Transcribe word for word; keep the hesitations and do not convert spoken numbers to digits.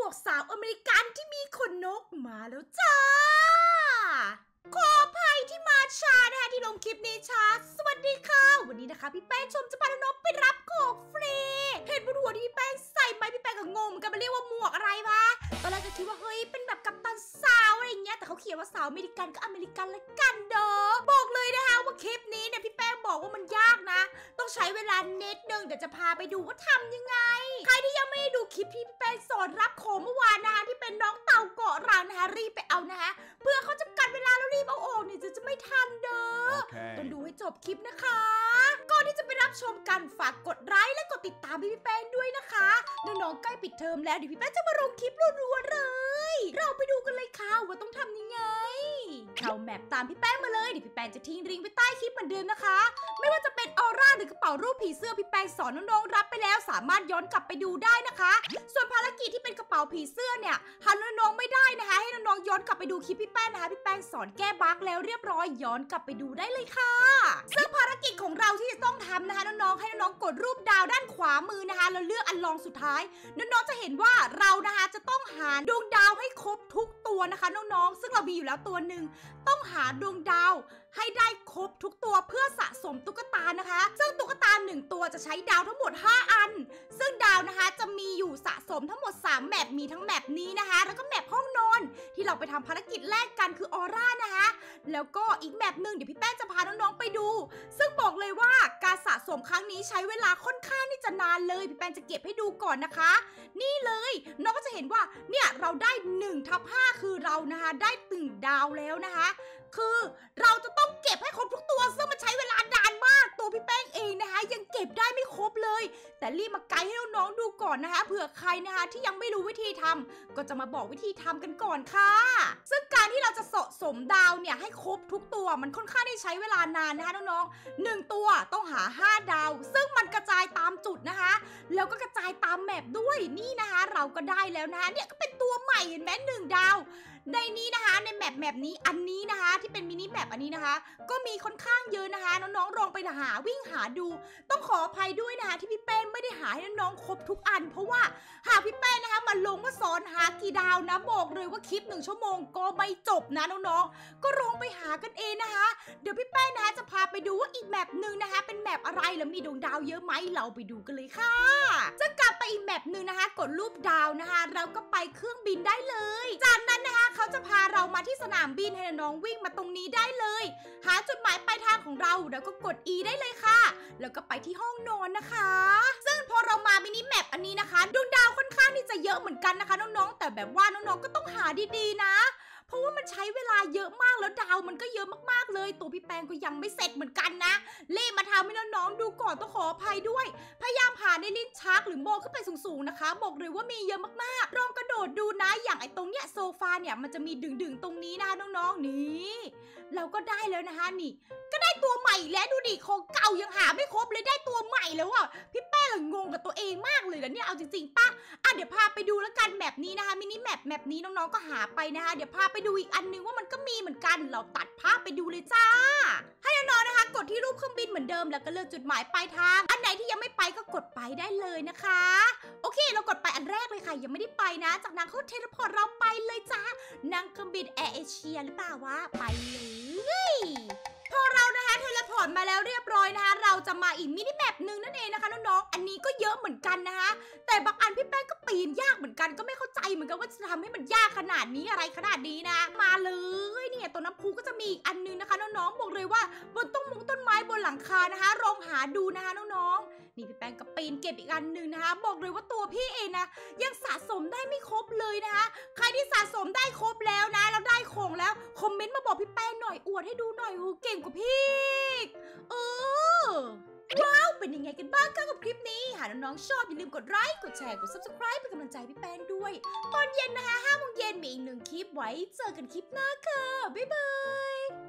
วกสาวอเมริกันที่มีขนนกมาแล้วจ้าขออภัยที่มาช้านะคะที่ลงคลิปนี้ช้าสวัสดีค่ะวันนี้นะคะพี่แป้งชมจะพาน้องไปรับของฟรีเห็นบนหัวที่พี่แป้งใส่ไหมพี่แป้งก็งงกันมาเรียกว่าหมวกอะไรวะตอนแรกก็คิดว่าเฮ้ยเป็นแบบกัปตันสาวอะไรอย่างเงี้ยแต่เขาเขียนว่าสาวอเมริกันก็อเมริกันละกันเด้อบอกเลยนะคะว่าคลิปนี้เนี่ยพี่แป้งบอกว่ามันยากนะต้องใช้เวลาเน็ตนึงเดี๋ยวจะพาไปดูว่าทำยังไงใครที่ยังไม่ได้ดูคลิปที่พี่แป้งสอนรับของเมื่อวานนะคะที่เป็นน้องเต่าเกาะรังนะคะรีบไปเอานะคะเพื่อเขาจะกันเวลาแล้วรีบเอาออกเนี่ยจะจะไม่ทันเด้อ okay. ต้องดูให้จบคลิปนะคะก่อนที่จะไปรับชมกันฝากกดไลค์และกดติดตามพี่แป้งด้วยนะคะน้องๆใกล้ปิดเทอมแล้วเดี๋ยวพี่แป้งจะมาลงคลิปรัวๆเลยเราไปดูกันเลยค่ะว่าต้องทำยังไงเข้าแมปตามพี่แป้งมาเลยเดี๋ยวพี่แป้งจะทิ้งลิงก์ไว้ใต้คลิปเหมือนเดิมนะคะไม่ว่าจะเป็นออร่าหรือกระเป๋ารูปผีเสื้อพี่แป้งสอนน้องๆรับไปแล้วสามารถย้อนกลับไปดูได้นะคะส่วนภารกิจที่เป็นกระเป๋าผีเสื้อเนี่ยหันน้องๆไม่ได้นะคะให้น้องๆย้อนกลับไปดูคลิปพี่แป้งนะคะพี่แป้งสอนแก้บั๊กแล้วเรียบร้อยย้อนกลับไปดูได้เลยค่ะซึ่งภารกิจของเราที่จะต้องทำนะคะน้องๆให้น้องๆกดรูปดาวด้านขวามือนะคะแล้วเลือกอันรองสุดท้ายน้องๆจะเห็นว่าเรานะคะจะต้องหาดวงดาวให้ครบทุกตัวนะคะน้องๆซึ่งเรามีอยู่แล้วตัวหนึ่งต้องหาดวงดาวให้ได้ครบทุกตัวเพื่อสะสมตุ๊กตานะคะซึ่งตุ๊กตาหนึ่งตัวจะใช้ดาวทั้งหมดห้าอันซึ่งดาวนะคะจะมีอยู่สะสมทั้งหมดสามแมปมีทั้งแมปนี้นะคะแล้วก็แมปห้องนอนที่เราไปทำภารกิจแรกกันคือออร่านะคะแล้วก็อีกแมปหนึ่งเดี๋ยวพี่แป้งจะพาน้องๆไปดูซึ่งบอกเลยว่าการสะสมครั้งนี้ใช้เวลาค่อนข้างที่จะนานเลยพี่แป้งจะเก็บให้ดูก่อนนะคะนี่เลยน้องก็จะเห็นว่าเนี่ยเราได้หนึ่งทับห้าคือเรานะคะได้ตึงดาวแล้วนะคะคือเราจะต้องเก็บให้ครบทุกตัวซึ่งมันใช้เวลานานมากตัวพี่แป้งเองนะคะยังเก็บได้ไม่ครบเลยแต่รีบมาไกด์ให้น้องๆดูก่อนนะคะเผื่อใครนะคะที่ยังไม่รู้วิธีทำก็จะมาบอกวิธีทำกันก่อนค่ะซึ่งการที่เราจะสะสมดาวเนี่ยให้ครบทุกตัวมันค่อนข้างที่ใช้เวลานานนะคะน้องๆหนึ่งตัวต้องหาห้าดาวซึ่งมันกระจายตามจุดนะคะแล้วก็กระจายตามแมปด้วยนี่นะคะเราก็ได้แล้วนะคะเนี่ยก็เป็นตัวใหม่เห็นไหมหนึ่งดาวในนี้นะคะในแมปแมปนี้อันนี้นะคะที่เป็นมินิแมปอันนี้นะคะก็มีค่อนข้างเยอะนะคะน้องๆลองไปหาวิ่งหาดูต้องขออภัยด้วยนะคะที่พี่แป้งไม่ได้หาให้น้องๆครบทุกอันเพราะว่าหากพี่แป้งนะคะมาลงว่าสอนหากี่ดาวนะบอกเลยว่าคลิปหนึ่งชั่วโมงก็ไม่จบนะน้องๆก็ลงไปหากันเองนะคะเดี๋ยวพี่แป้งนะคะจะพาไปดูว่าอีกแมปหนึ่งนะคะเป็นแมปอะไรแล้วมีดวงดาวเยอะไหมเราไปดูกันเลยค่ะจะกลับไปอีกแมปหนึ่งนะคะกดรูปดาวนะคะเราก็ไปเครื่องบินได้เลยจากนั้นนะคะเขาจะพาเรามาที่สนามบินให้น้องวิ่งมาตรงนี้ได้เลยหาจุดหมายปลายทางของเราแล้วก็กด E ได้เลยค่ะแล้วก็ไปที่ห้องนอนนะคะซึ่งพอเรามามินิแมปอันนี้นะคะดวงดาวค่อนข้างที่จะเยอะเหมือนกันนะคะน้องๆแต่แบบว่าน้องๆก็ต้องหาดีๆนะเพราะว่ามันใช้เวลาเยอะมากแล้วดาวมันก็เยอะมากๆเลยตัวพี่แปงก็ยังไม่เสร็จเหมือนกันนะรีบมาทำให้น้องๆดูก่อนต้องขออภัยด้วยพยายามหาในลิ้นชักหรือมองขึ้นไปสูงๆนะคะบอกเลยว่ามีเยอะมากๆลองกระโดดดูนะอย่างไอ้ตรงเนี้ยโซฟาเนี่ยมันจะมีดึงๆตรงนี้นะคะน้องๆนี่เราก็ได้แล้วนะคะนี่ก็ได้ตัวใหม่แล้วดูดิของเก่ายังหาไม่ครบเลยได้ตัวใหม่แล้วอ่ะพี่แป้งงงกับตัวเองมากเลยนะเนี่ยเอาจริงๆป่ะอ่ะเดี๋ยวพาไปดูแล้วกันแมปนี้นะคะมินิแมปแมปนี้น้องๆก็หาไปนะคะเดี๋ยวพาไปดูอีกอันนึงว่ามันก็มีเหมือนกันเราตัดภาพไปดูเลยจ้าให้น้องๆนะคะกดที่รูปเครื่องบินเหมือนเดิมแล้วก็เลือกจุดหมายปลายทางอันไหนที่ยังไม่ไปก็กดไปได้เลยนะคะโอเคเรากดไปอันแรกเลยค่ะยังไม่ได้ไปนะจากนั้นเขาเทเลพอร์ตเราไปเลยจ้านั่งเครื่องบินแอร์เอเชียหรือเปล่าวะไปเลยพอเรานะคะเทเลพอร์ตมาแล้วเรียบร้อยนะคะเราจะมาอีกมินิแมปหนึ่งนั่นเองนะคะน้องๆอันนี้ก็เยอะเหมือนกันนะคะแต่บางอันพี่แป้งก็ปีนยากเหมือนกันก็ไม่เข้าใจเหมือนกันว่าจะทำให้มันยากขนาดนี้อะไรขนาดนี้นะมาเลยเนี่ยตัวน้ำพุก็จะมีอีกอันนึงนะคะน้องๆบอกเลยว่าบนต้นมุงต้นไม้บนหลังคานะคะลองหาดูนะคะน้องๆนี่พี่แป้งก็ปีนเก็บอีกอันนึงนะคะบอกเลยว่าตัวพี่เองนะยังสะสมได้ไม่ครบเลยนะคะใครที่สะสมได้ครบแล้วนะแล้วได้ของแล้วคอมเมนต์มาบอกพี่แป้งหน่อยอวดให้ดูหน่อยโอ้เก่งกว่าพี่เออว้าวเป็นยังไงกันบ้างคะกับคลิปนี้หากน้องๆชอบอย่าลืมกดไลค์กดแชร์กด ซับสไครบ์ เป็นกำลังใจพี่แป้งด้วยตอนเย็นนะคะห้าโมงเย็นมีอีกหนึ่งคลิปไว้เจอกันคลิปหน้าค่ะบ๊ายบาย